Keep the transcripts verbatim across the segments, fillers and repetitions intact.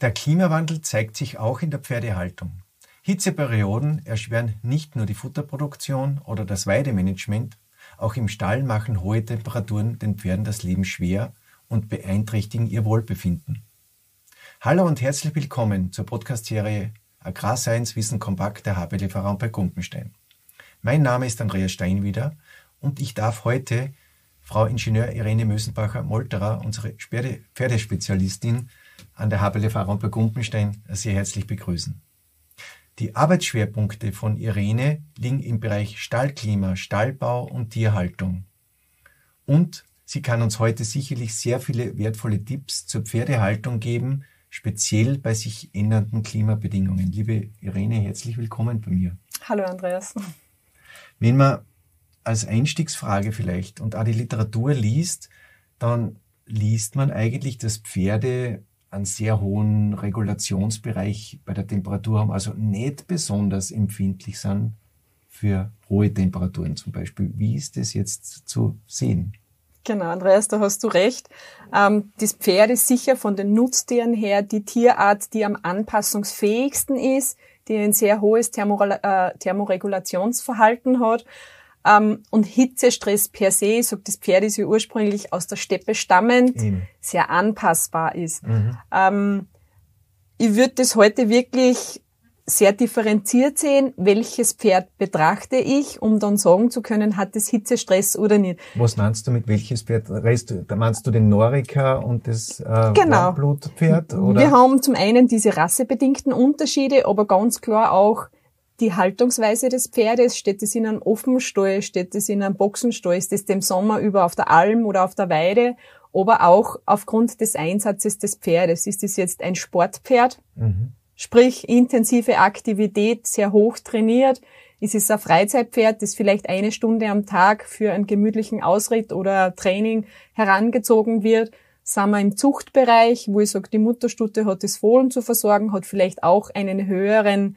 Der Klimawandel zeigt sich auch in der Pferdehaltung. Hitzeperioden erschweren nicht nur die Futterproduktion oder das Weidemanagement, auch im Stall machen hohe Temperaturen den Pferden das Leben schwer und beeinträchtigen ihr Wohlbefinden. Hallo und herzlich willkommen zur Podcast-Serie Agrarscience Wissen Kompakt der H B L V Raum bei Gumpenstein. Mein Name ist Andreas Steinwieder und ich darf heute Frau Ingenieur Irene Mösenbacher-Molterer, unsere Pferdespezialistin an der H B L V Raum bei Gumpenstein, sehr herzlich begrüßen. Die Arbeitsschwerpunkte von Irene liegen im Bereich Stallklima, Stallbau und Tierhaltung. Und sie kann uns heute sicherlich sehr viele wertvolle Tipps zur Pferdehaltung geben, speziell bei sich ändernden Klimabedingungen. Liebe Irene, herzlich willkommen bei mir. Hallo Andreas. Wenn man als Einstiegsfrage vielleicht und auch die Literatur liest, dann liest man eigentlich, dass Pferde einen sehr hohen Regulationsbereich bei der Temperatur haben, also nicht besonders empfindlich sind für hohe Temperaturen zum Beispiel. Wie ist das jetzt zu sehen? Genau, Andreas, da hast du recht. Ähm, das Pferd ist sicher von den Nutztieren her die Tierart, die am anpassungsfähigsten ist, die ein sehr hohes Thermo- äh, Thermoregulationsverhalten hat. Um, und Hitzestress per se, sagt das Pferd ist ja ursprünglich aus der Steppe stammend, mhm. sehr anpassbar ist. Mhm. Um, ich würde das heute wirklich sehr differenziert sehen, welches Pferd betrachte ich, um dann sagen zu können, hat es Hitzestress oder nicht. Was meinst du mit welches Pferd? Da meinst du den Norica und das äh, genau. Warmblutpferd? Oder? Wir haben zum einen diese rassebedingten Unterschiede, aber ganz klar auch die Haltungsweise des Pferdes. Steht es in einem Offenstall, steht es in einem Boxenstall, ist es dem Sommer über auf der Alm oder auf der Weide, aber auch aufgrund des Einsatzes des Pferdes. Ist es jetzt ein Sportpferd, mhm. sprich intensive Aktivität, sehr hoch trainiert? Ist es ein Freizeitpferd, das vielleicht eine Stunde am Tag für einen gemütlichen Ausritt oder Training herangezogen wird? Sind wir im Zuchtbereich, wo ich sage, die Mutterstute hat das Fohlen zu versorgen, hat vielleicht auch einen höheren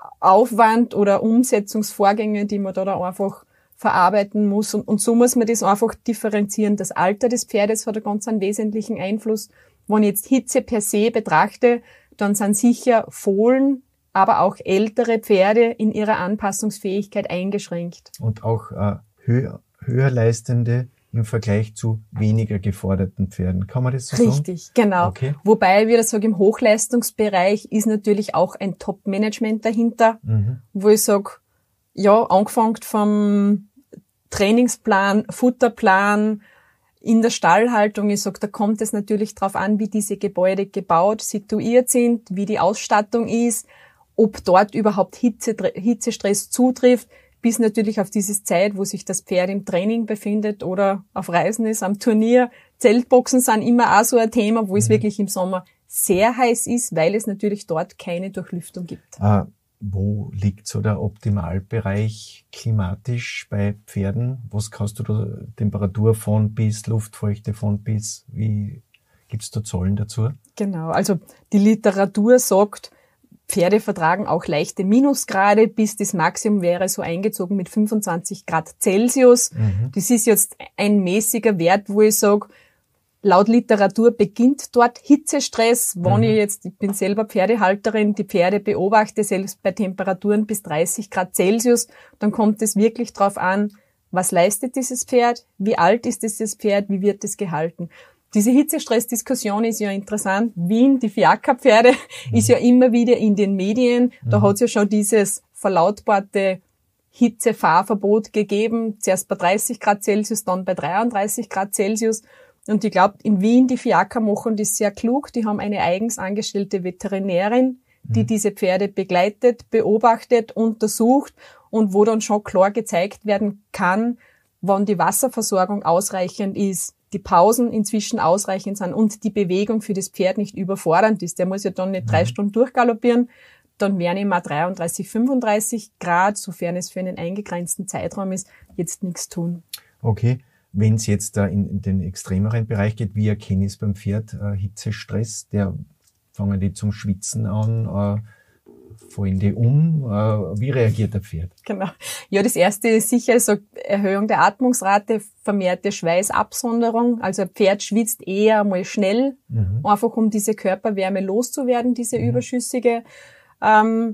Aufwand oder Umsetzungsvorgänge, die man da, da einfach verarbeiten muss. Und, und so muss man das einfach differenzieren. Das Alter des Pferdes hat einen ganz einen wesentlichen Einfluss. Wenn ich jetzt Hitze per se betrachte, dann sind sicher Fohlen, aber auch ältere Pferde in ihrer Anpassungsfähigkeit eingeschränkt. Und auch äh, höher, höher leistende im Vergleich zu weniger geforderten Pferden. Kann man das so sagen? Richtig, genau. Okay. Wobei, wie ich sage, im Hochleistungsbereich ist natürlich auch ein Top-Management dahinter, mhm. wo ich sage, ja, angefangen vom Trainingsplan, Futterplan, in der Stallhaltung, ich sage, da kommt es natürlich drauf an, wie diese Gebäude gebaut, situiert sind, wie die Ausstattung ist, ob dort überhaupt Hitze, Hitzestress zutrifft, bis natürlich auf diese Zeit, wo sich das Pferd im Training befindet oder auf Reisen ist, am Turnier. Zeltboxen sind immer auch so ein Thema, wo mhm. es wirklich im Sommer sehr heiß ist, weil es natürlich dort keine Durchlüftung gibt. Ah, wo liegt so der Optimalbereich klimatisch bei Pferden? Was kannst du da, Temperatur von bis, Luftfeuchte von bis? Wie gibt's da Zahlen dazu? Genau, also die Literatur sagt, Pferde vertragen auch leichte Minusgrade, bis das Maximum wäre so eingezogen mit fünfundzwanzig Grad Celsius. Mhm. Das ist jetzt ein mäßiger Wert, wo ich sage, laut Literatur beginnt dort Hitzestress. Wenn mhm. ich jetzt, ich bin selber Pferdehalterin, die Pferde beobachte, selbst bei Temperaturen bis dreißig Grad Celsius, dann kommt es wirklich drauf an, was leistet dieses Pferd, wie alt ist dieses Pferd, wie wird es gehalten. Diese Hitzestress-Diskussion ist ja interessant. Wien, die Fiakerpferde, mhm. ist ja immer wieder in den Medien. Da mhm. hat es ja schon dieses verlautbarte Hitzefahrverbot gegeben. Zuerst bei dreißig Grad Celsius, dann bei dreiunddreißig Grad Celsius. Und ich glaube, in Wien, die Fiaker machen das sehr klug. Die haben eine eigens angestellte Veterinärin, die mhm. diese Pferde begleitet, beobachtet, untersucht und wo dann schon klar gezeigt werden kann, wann die Wasserversorgung ausreichend ist, die Pausen inzwischen ausreichend sind und die Bewegung für das Pferd nicht überfordernd ist. Der muss ja dann nicht drei Stunden durchgaloppieren. Dann wären ihm mal dreiunddreißig, fünfunddreißig Grad, sofern es für einen eingegrenzten Zeitraum ist, jetzt nichts tun. Okay. Wenn es jetzt da in, in den extremeren Bereich geht, wie erkenne ich es beim Pferd? Äh, Hitzestress, der fangen die zum Schwitzen an, äh, fallen die um? Wie reagiert der Pferd? Genau. Ja, das erste ist sicher so Erhöhung der Atmungsrate, vermehrte Schweißabsonderung. Also ein Pferd schwitzt eher mal schnell, mhm. einfach um diese Körperwärme loszuwerden, diese mhm. überschüssige. Ähm,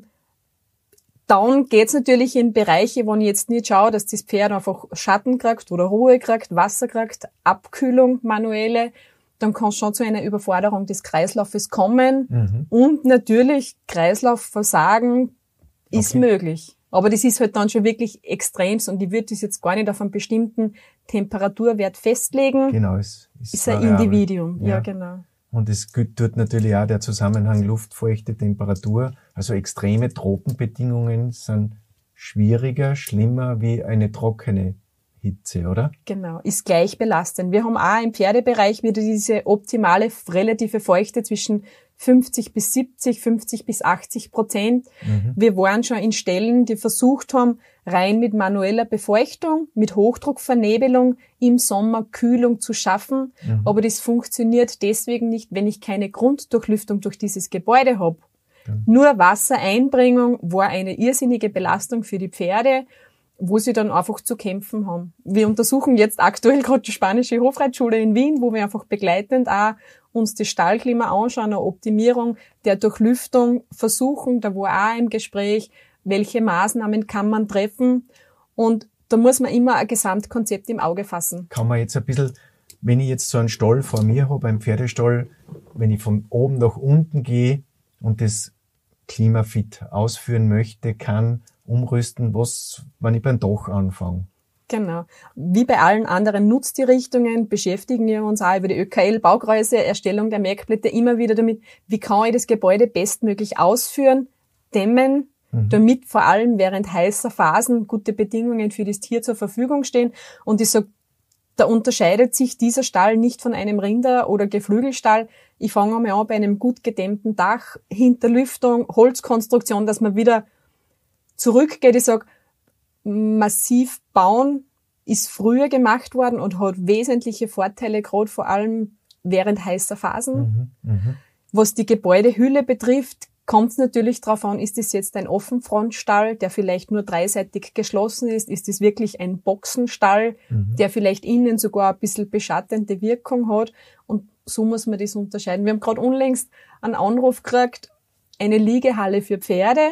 Dann geht's natürlich in Bereiche, wo ich jetzt nicht schaue, dass das Pferd einfach Schatten kriegt oder Ruhe kriegt, Wasser kriegt, Abkühlung, manuelle. Dann kann es schon zu einer Überforderung des Kreislaufes kommen. Mhm. Und natürlich Kreislaufversagen ist okay. möglich. Aber das ist halt dann schon wirklich extremst und ich würde das jetzt gar nicht auf einen bestimmten Temperaturwert festlegen. Genau, es ist, ist ein Individuum. Ja, ja, genau. Und es tut natürlich auch der Zusammenhang Luftfeuchte, Temperatur. Also extreme Tropenbedingungen sind schwieriger, schlimmer wie eine trockene Hitze, oder? Genau, ist gleich belastend. Wir haben auch im Pferdebereich wieder diese optimale relative Feuchte zwischen fünfzig bis siebzig, fünfzig bis achtzig Prozent. Mhm. Wir waren schon in Stellen, die versucht haben, rein mit manueller Befeuchtung, mit Hochdruckvernebelung im Sommer Kühlung zu schaffen. Mhm. Aber das funktioniert deswegen nicht, wenn ich keine Grunddurchlüftung durch dieses Gebäude habe. Mhm. Nur Wassereinbringung war eine irrsinnige Belastung für die Pferde, wo sie dann einfach zu kämpfen haben. Wir untersuchen jetzt aktuell gerade die spanische Hofreitschule in Wien, wo wir einfach begleitend auch uns das Stallklima anschauen, eine Optimierung der Durchlüftung versuchen. Da war auch im Gespräch, welche Maßnahmen kann man treffen. Und da muss man immer ein Gesamtkonzept im Auge fassen. Kann man jetzt ein bisschen, wenn ich jetzt so einen Stall vor mir habe, einen Pferdestall, wenn ich von oben nach unten gehe und das klimafit ausführen möchte, kann, umrüsten, was, wenn ich beim Dach anfange. Genau. Wie bei allen anderen Nutztierrichtungen beschäftigen wir uns auch über die Ö K L-Baukreise, Erstellung der Merkblätter immer wieder damit, wie kann ich das Gebäude bestmöglich ausführen, dämmen, mhm. damit vor allem während heißer Phasen gute Bedingungen für das Tier zur Verfügung stehen. Und ich sage, da unterscheidet sich dieser Stall nicht von einem Rinder- oder Geflügelstall. Ich fange einmal an bei einem gut gedämmten Dach, Hinterlüftung, Holzkonstruktion, dass man wieder zurückgeht. Ich sage, massiv bauen ist früher gemacht worden und hat wesentliche Vorteile, gerade vor allem während heißer Phasen. Mhm, mh. Was die Gebäudehülle betrifft, kommt es natürlich darauf an, ist es jetzt ein Offenfrontstall, der vielleicht nur dreiseitig geschlossen ist? Ist es wirklich ein Boxenstall, mhm. der vielleicht innen sogar ein bisschen beschattende Wirkung hat? Und so muss man das unterscheiden. Wir haben gerade unlängst einen Anruf gekriegt, eine Liegehalle für Pferde,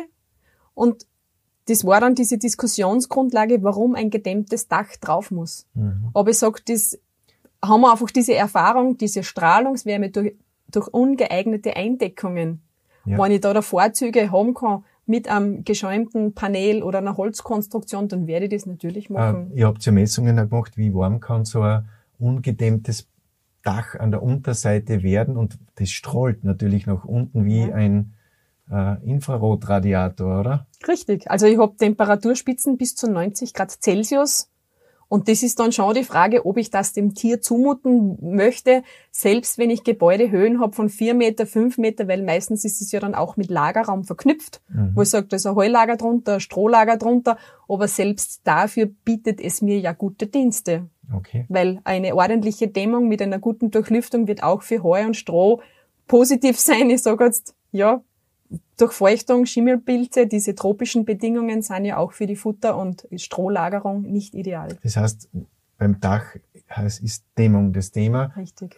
und das war dann diese Diskussionsgrundlage, warum ein gedämmtes Dach drauf muss. Mhm. Aber ich sage, das haben wir einfach diese Erfahrung, diese Strahlungswärme durch, durch ungeeignete Eindeckungen. Ja. Wenn ich da Vorzüge haben kann mit einem geschäumten Panel oder einer Holzkonstruktion, dann werde ich das natürlich machen. Äh, ihr habt ja Messungen gemacht, wie warm kann so ein ungedämmtes Dach an der Unterseite werden, und das strahlt natürlich nach unten wie ja. ein äh, Infrarotradiator, oder? Richtig. Also ich habe Temperaturspitzen bis zu neunzig Grad Celsius. Und das ist dann schon die Frage, ob ich das dem Tier zumuten möchte, selbst wenn ich Gebäudehöhen habe von vier Meter, fünf Meter, weil meistens ist es ja dann auch mit Lagerraum verknüpft, mhm. wo ich sage, da ist ein Heulager drunter, ein Strohlager drunter, aber selbst dafür bietet es mir ja gute Dienste. Okay. Weil eine ordentliche Dämmung mit einer guten Durchlüftung wird auch für Heu und Stroh positiv sein. Ich sage jetzt, ja, Durchfeuchtung, Schimmelpilze, diese tropischen Bedingungen sind ja auch für die Futter- und Strohlagerung nicht ideal. Das heißt, beim Dach ist Dämmung das Thema. Richtig.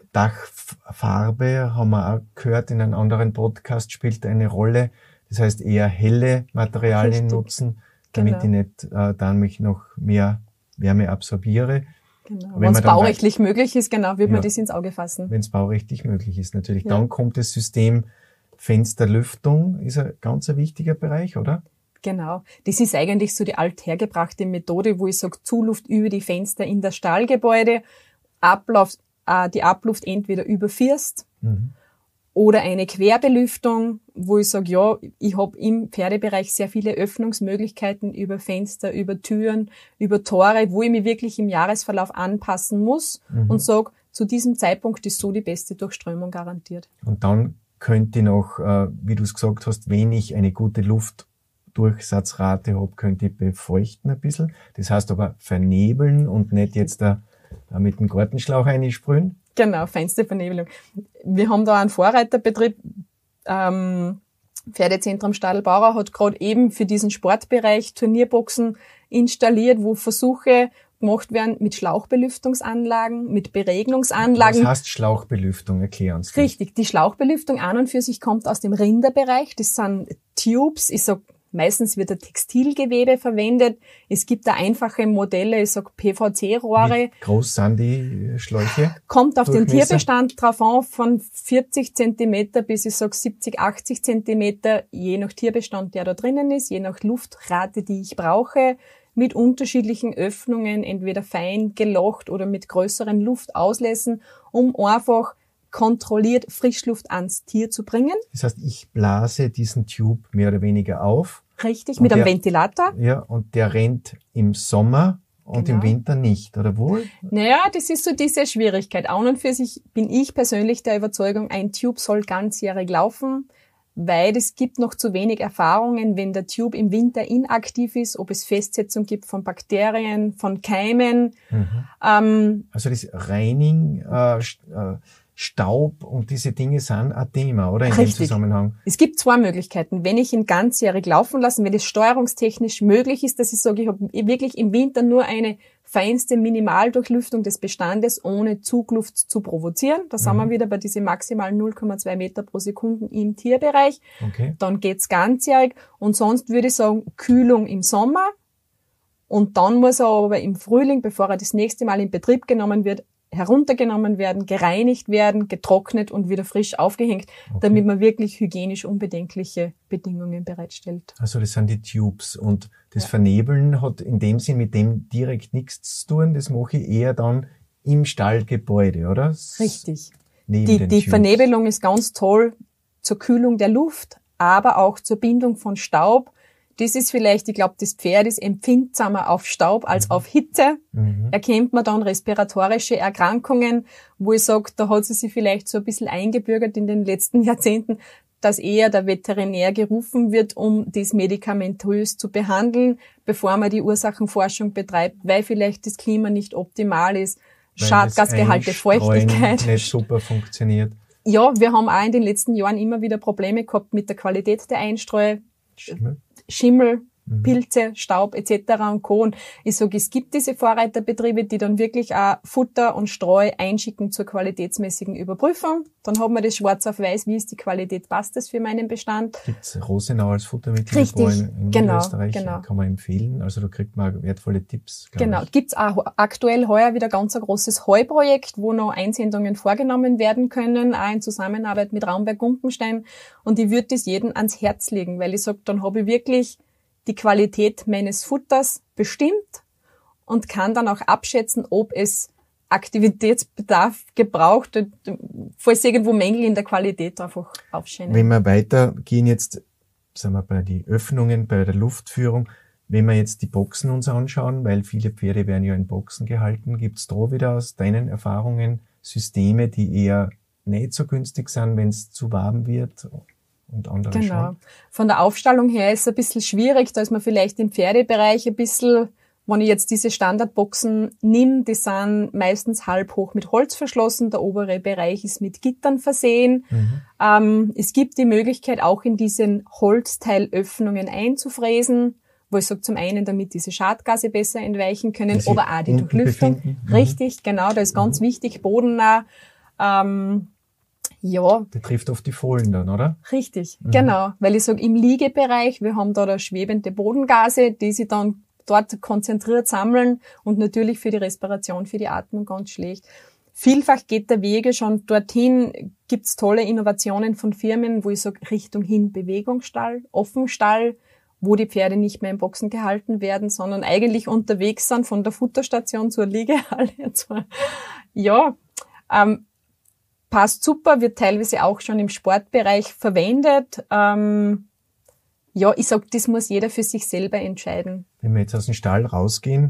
Dachfarbe, haben wir auch gehört in einem anderen Podcast, spielt eine Rolle. Das heißt, eher helle Materialien Richtig. nutzen, damit genau. ich nicht äh, dann mich noch mehr Wärme absorbiere. Genau. Wenn es baurechtlich möglich ist, genau, wird ja, man das ins Auge fassen. Wenn es baurechtlich möglich ist, natürlich. Ja. Dann kommt das System Fensterlüftung, ist ein ganz ein wichtiger Bereich, oder? Genau. Das ist eigentlich so die althergebrachte Methode, wo ich sage, Zuluft über die Fenster in das Stallgebäude, Ablauf, äh, die Abluft entweder über First mhm. oder eine Querbelüftung, wo ich sage, ja, ich habe im Pferdebereich sehr viele Öffnungsmöglichkeiten über Fenster, über Türen, über Tore, wo ich mich wirklich im Jahresverlauf anpassen muss mhm. und sage, zu diesem Zeitpunkt ist so die beste Durchströmung garantiert. Und dann könnte ich noch, äh, wie du es gesagt hast, wenn ich eine gute Luftdurchsatzrate habe, könnte ich befeuchten ein bisschen. Das heißt aber vernebeln und nicht jetzt da, da mit dem Gartenschlauch reinsprühen. Genau, feinste Vernebelung. Wir haben da einen Vorreiterbetrieb, ähm, Pferdezentrum Stadelbauer hat gerade eben für diesen Sportbereich Turnierboxen installiert, wo Versuche gemacht werden mit Schlauchbelüftungsanlagen, mit Beregnungsanlagen. Was heißt Schlauchbelüftung? Erklär uns das. Richtig, die Schlauchbelüftung an und für sich kommt aus dem Rinderbereich. Das sind Tubes, ich sag, meistens wird ein Textilgewebe verwendet. Es gibt da einfache Modelle, ich sag P V C-Rohre. Wie groß sind die Schläuche? Kommt auf den Tierbestand drauf an, von vierzig Zentimeter bis ich sag siebzig, achtzig Zentimeter, je nach Tierbestand, der da drinnen ist, je nach Luftrate, die ich brauche, mit unterschiedlichen Öffnungen, entweder fein gelocht oder mit größeren Luftauslösen, um einfach kontrolliert Frischluft ans Tier zu bringen. Das heißt, ich blase diesen Tube mehr oder weniger auf. Richtig, mit einem Ventilator. Ja, und der rennt im Sommer und genau. Im Winter nicht, oder wohl? Naja, das ist so diese Schwierigkeit. An und für sich bin ich persönlich der Überzeugung, ein Tube soll ganzjährig laufen, weil es gibt noch zu wenig Erfahrungen, wenn der Tube im Winter inaktiv ist, ob es Festsetzung gibt von Bakterien, von Keimen. Mhm. Ähm, also das Reining, äh, Staub und diese Dinge sind ein Thema, oder? In Richtig. Dem Zusammenhang. Es gibt zwei Möglichkeiten. Wenn ich ihn ganzjährig laufen lasse, wenn es steuerungstechnisch möglich ist, dass ich sage, ich habe wirklich im Winter nur eine feinste Minimaldurchlüftung des Bestandes, ohne Zugluft zu provozieren. Da mhm. sind wir wieder bei diesen maximalen null Komma zwei Meter pro Sekunde im Tierbereich. Okay. Dann geht's ganzjährig. Und sonst würde ich sagen, Kühlung im Sommer. Und dann muss er aber im Frühling, bevor er das nächste Mal in Betrieb genommen wird, heruntergenommen werden, gereinigt werden, getrocknet und wieder frisch aufgehängt, okay. damit man wirklich hygienisch unbedenkliche Bedingungen bereitstellt. Also das sind die Tubes und das ja. Vernebeln hat in dem Sinn mit dem direkt nichts zu tun, das mache ich eher dann im Stallgebäude, oder? Richtig. Neben die den die Tubes. Vernebelung ist ganz toll zur Kühlung der Luft, aber auch zur Bindung von Staub. Das ist vielleicht, ich glaube, das Pferd ist empfindsamer auf Staub als mhm. auf Hitze. Mhm. Erkennt man dann respiratorische Erkrankungen, wo ich sage, da hat sie sich vielleicht so ein bisschen eingebürgert in den letzten Jahrzehnten, dass eher der Veterinär gerufen wird, um das medikamentös zu behandeln, bevor man die Ursachenforschung betreibt, weil vielleicht das Klima nicht optimal ist, Schadgasgehalte, Feuchtigkeit. Nicht super funktioniert. Ja, wir haben auch in den letzten Jahren immer wieder Probleme gehabt mit der Qualität der Einstreu. Schimmel. Schimmel, mhm. Pilze, Staub et cetera und Co. Und ich sage, es gibt diese Vorreiterbetriebe, die dann wirklich auch Futter und Streu einschicken zur qualitätsmäßigen Überprüfung. Dann haben wir das schwarz auf weiß, wie ist die Qualität, passt das für meinen Bestand. Gibt's Rosenau als Futtermittel Richtig, in, in genau, Österreich, genau. Kann man empfehlen. Also da kriegt man wertvolle Tipps. Genau, ich. gibt's auch aktuell heuer wieder ganz ein großes Heuprojekt, wo noch Einsendungen vorgenommen werden können, auch in Zusammenarbeit mit Raumberg-Gumpenstein. Und ich würde das jedem ans Herz legen, weil ich sage, dann habe ich wirklich die Qualität meines Futters bestimmt und kann dann auch abschätzen, ob es Aktivitätsbedarf gebraucht, falls irgendwo Mängel in der Qualität einfach aufscheinen. Wenn wir weitergehen jetzt, sagen wir bei den Öffnungen, bei der Luftführung, wenn wir jetzt die Boxen uns anschauen, weil viele Pferde werden ja in Boxen gehalten, gibt's da wieder aus deinen Erfahrungen Systeme, die eher nicht so günstig sind, wenn es zu warm wird? Und andere genau. schon. Von der Aufstallung her ist es ein bisschen schwierig, da ist man vielleicht im Pferdebereich ein bisschen, wenn ich jetzt diese Standardboxen nehme, die sind meistens halb hoch mit Holz verschlossen, der obere Bereich ist mit Gittern versehen. Mhm. Ähm, es gibt die Möglichkeit, auch in diesen Holzteilöffnungen einzufräsen, wo ich sage, zum einen, damit diese Schadgase besser entweichen können, aber auch die Durchlüftung. Mhm. Richtig, genau, da ist ganz mhm. wichtig, bodennah. Ähm, Ja. Der trifft auf die Fohlen dann, oder? Richtig, mhm. genau. Weil ich sage, im Liegebereich, wir haben da, da schwebende Bodengase, die sich dann dort konzentriert sammeln und natürlich für die Respiration, für die Atmung ganz schlecht. Vielfach geht der Wege schon dorthin, gibt's tolle Innovationen von Firmen, wo ich sage, Richtung hin Bewegungsstall, Offenstall, wo die Pferde nicht mehr in Boxen gehalten werden, sondern eigentlich unterwegs sind von der Futterstation zur Liegehalle. Ja, ähm, passt super, wird teilweise auch schon im Sportbereich verwendet. Ähm, ja, ich sag, das muss jeder für sich selber entscheiden. Wenn wir jetzt aus dem Stall rausgehen,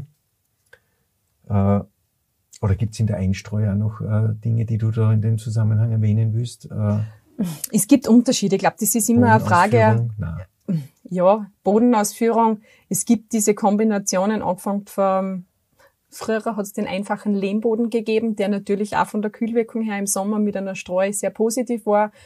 äh, oder gibt's in der Einstreu auch noch äh, Dinge, die du da in dem Zusammenhang erwähnen willst? Äh, es gibt Unterschiede. Ich glaube, das ist immer eine Frage. Nein. Ja, Bodenausführung. Es gibt diese Kombinationen, angefangen von früher hat es den einfachen Lehmboden gegeben, der natürlich auch von der Kühlwirkung her im Sommer mit einer Streu sehr positiv war.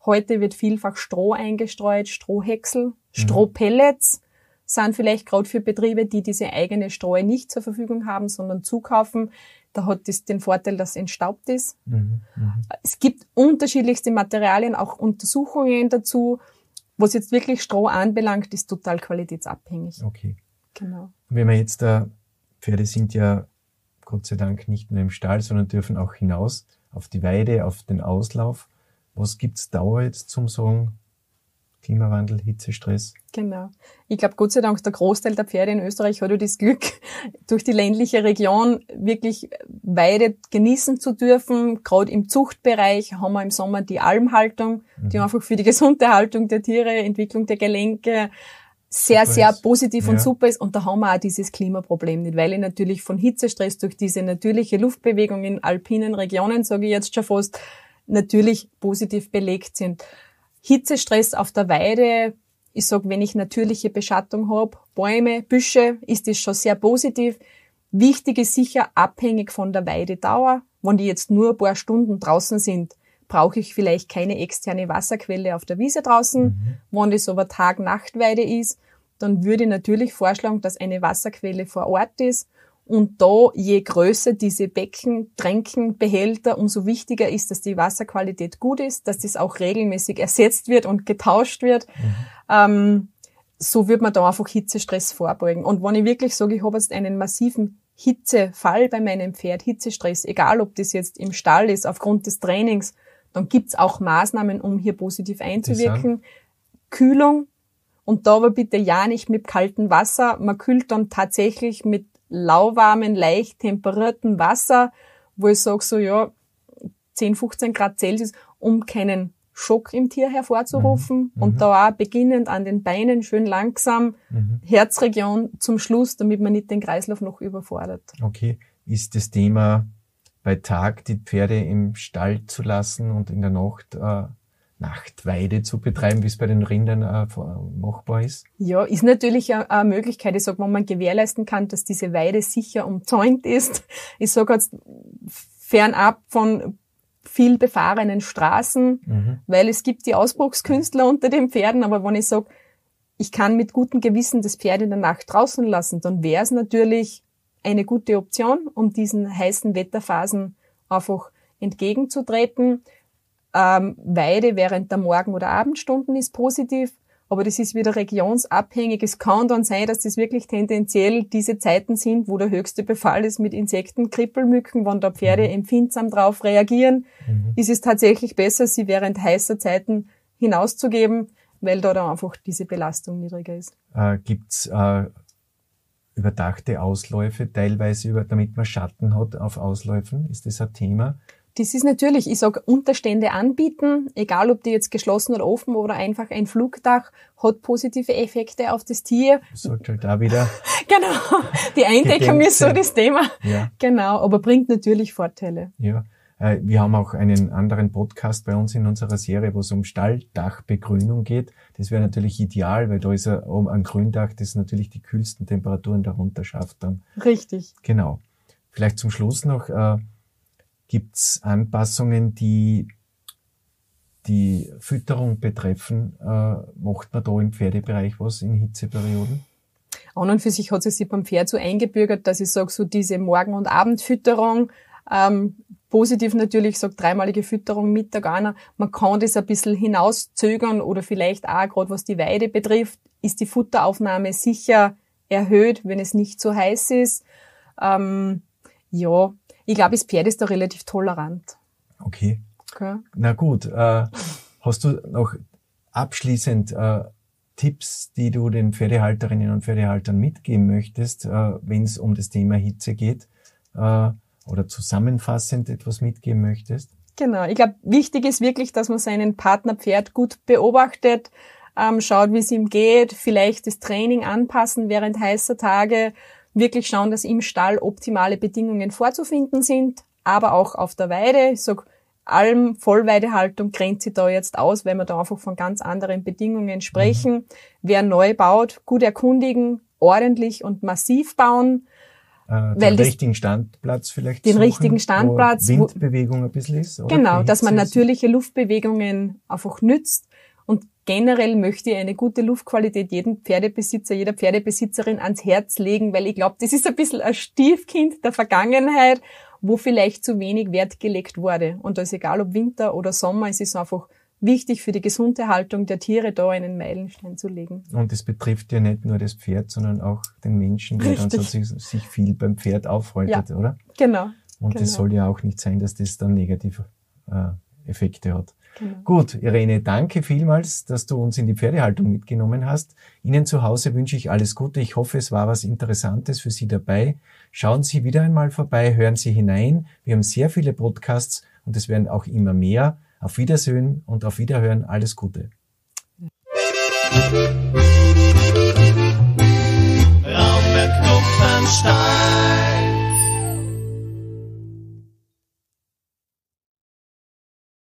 Heute wird vielfach Stroh eingestreut, Strohhäcksel, Strohpellets sind vielleicht gerade für Betriebe, die diese eigene Streue nicht zur Verfügung haben, sondern zukaufen. Da hat das den Vorteil, dass es entstaubt ist. Mhm, mh. Es gibt unterschiedlichste Materialien, auch Untersuchungen dazu. Was jetzt wirklich Stroh anbelangt, ist total qualitätsabhängig. Okay. Genau. Wenn wir jetzt da, Pferde sind ja Gott sei Dank nicht nur im Stall, sondern dürfen auch hinaus auf die Weide, auf den Auslauf. Was gibt's da jetzt zum Sagen? Klimawandel, Hitzestress? Genau. Ich glaube, Gott sei Dank, der Großteil der Pferde in Österreich hat ja das Glück, durch die ländliche Region wirklich Weide genießen zu dürfen. Gerade im Zuchtbereich haben wir im Sommer die Almhaltung, mhm. die einfach für die gesunde Haltung der Tiere, Entwicklung der Gelenke sehr, super sehr ist. positiv ja. und super ist. Und da haben wir auch dieses Klimaproblem nicht, weil ich natürlich von Hitzestress durch diese natürliche Luftbewegung in alpinen Regionen, sage ich jetzt schon fast, natürlich positiv belegt sind. Hitzestress auf der Weide, ich sag, wenn ich natürliche Beschattung habe, Bäume, Büsche, ist das schon sehr positiv. Wichtig ist sicher abhängig von der Weidedauer. Wenn die jetzt nur ein paar Stunden draußen sind, brauche ich vielleicht keine externe Wasserquelle auf der Wiese draußen. Mhm. Wenn das aber Tag-Nacht-Weide ist, dann würde ich natürlich vorschlagen, dass eine Wasserquelle vor Ort ist. Und da, je größer diese Becken, Tränken, Behälter, umso wichtiger ist, dass die Wasserqualität gut ist, dass das auch regelmäßig ersetzt wird und getauscht wird. Mhm. Ähm, so wird man da einfach Hitzestress vorbeugen. Und wenn ich wirklich sage, ich habe jetzt einen massiven Hitzefall bei meinem Pferd, Hitzestress, egal ob das jetzt im Stall ist, aufgrund des Trainings, dann gibt's auch Maßnahmen, um hier positiv einzuwirken. Kühlung. Und da aber bitte ja nicht mit kaltem Wasser. Man kühlt dann tatsächlich mit lauwarmen, leicht temperierten Wasser, wo ich sage so, ja, zehn, fünfzehn Grad Celsius, um keinen Schock im Tier hervorzurufen. Mhm. Und da auch beginnend an den Beinen schön langsam, mhm. Herzregion zum Schluss, damit man nicht den Kreislauf noch überfordert. Okay. Ist das Thema bei Tag die Pferde im Stall zu lassen und in der Nacht äh, Nachtweide zu betreiben, wie es bei den Rindern äh, machbar ist? Ja, ist natürlich eine, eine Möglichkeit. Ich sage, wenn man gewährleisten kann, dass diese Weide sicher umzäunt ist. Ich sage jetzt fernab von viel befahrenen Straßen, mhm. weil es gibt die Ausbruchskünstler unter den Pferden, aber wenn ich sage, ich kann mit gutem Gewissen das Pferd in der Nacht draußen lassen, dann wäre es natürlich eine gute Option, um diesen heißen Wetterphasen einfach entgegenzutreten. Ähm, Weide während der Morgen- oder Abendstunden ist positiv, aber das ist wieder regionsabhängig. Es kann dann sein, dass das wirklich tendenziell diese Zeiten sind, wo der höchste Befall ist mit Insekten, Krippelmücken, wenn da Pferde mhm. empfindsam drauf reagieren, mhm. ist es tatsächlich besser, sie während heißer Zeiten hinauszugeben, weil da dann einfach diese Belastung niedriger ist. Äh, gibt's äh, überdachte Ausläufe, teilweise über, damit man Schatten hat auf Ausläufen? Ist das ein Thema? Das ist natürlich, ich sage, Unterstände anbieten, egal ob die jetzt geschlossen oder offen oder einfach ein Flugdach, hat positive Effekte auf das Tier. Sollte halt da wieder. Genau, die Eindeckung ist so das Thema. Ja. Genau, aber bringt natürlich Vorteile. Ja, äh, wir haben auch einen anderen Podcast bei uns in unserer Serie, wo es um Stalldachbegrünung geht. Das wäre natürlich ideal, weil da ist ja oben ein Gründach, das natürlich die kühlsten Temperaturen darunter schafft dann. Richtig. Genau. Vielleicht zum Schluss noch, äh, gibt's Anpassungen, die die Fütterung betreffen? Äh, macht man da im Pferdebereich was in Hitzeperioden? An und für sich hat es sich beim Pferd so eingebürgert, dass ich sage, so diese Morgen- und Abendfütterung, ähm, positiv natürlich, ich sage dreimalige Fütterung, Mittag einer, man kann das ein bisschen hinauszögern oder vielleicht auch, gerade was die Weide betrifft, ist die Futteraufnahme sicher erhöht, wenn es nicht so heiß ist. Ähm, ja, ich glaube, das Pferd ist da relativ tolerant. Okay. Okay. Na gut, äh, hast du noch abschließend äh, Tipps, die du den Pferdehalterinnen und Pferdehaltern mitgeben möchtest, äh, wenn es um das Thema Hitze geht, äh, oder zusammenfassend etwas mitgeben möchtest? Genau, ich glaube, wichtig ist wirklich, dass man seinen Partnerpferd gut beobachtet, ähm, schaut, wie es ihm geht, vielleicht das Training anpassen während heißer Tage, wirklich schauen, dass im Stall optimale Bedingungen vorzufinden sind, aber auch auf der Weide. Ich sag, Alm, Vollweidehaltung grenzt sich da jetzt aus, weil wir da einfach von ganz anderen Bedingungen sprechen. Mhm. Wer neu baut, gut erkundigen, ordentlich und massiv bauen. äh, den Weil richtigen Standplatz vielleicht den suchen, richtigen Standplatz, wo Windbewegung ein bisschen ist. Oder? Genau, dass man natürliche Luftbewegungen einfach nützt. Und generell möchte ich eine gute Luftqualität jedem Pferdebesitzer, jeder Pferdebesitzerin ans Herz legen, weil ich glaube, das ist ein bisschen ein Stiefkind der Vergangenheit, wo vielleicht zu wenig Wert gelegt wurde. Und da ist egal, ob Winter oder Sommer, es ist einfach wichtig für die gesunde Haltung der Tiere, da einen Meilenstein zu legen. Und es betrifft ja nicht nur das Pferd, sondern auch den Menschen, der dann so sich, sich viel beim Pferd aufhaltet, ja, oder? Genau. Und genau. das soll ja auch nicht sein, dass das dann negative äh, Effekte hat. Genau. Gut, Irene, danke vielmals, dass du uns in die Pferdehaltung mitgenommen hast. Ihnen zu Hause wünsche ich alles Gute. Ich hoffe, es war was Interessantes für Sie dabei. Schauen Sie wieder einmal vorbei, hören Sie hinein. Wir haben sehr viele Podcasts und es werden auch immer mehr. Auf Wiedersehen und auf Wiederhören. Alles Gute. Raumberg Kupfenstein.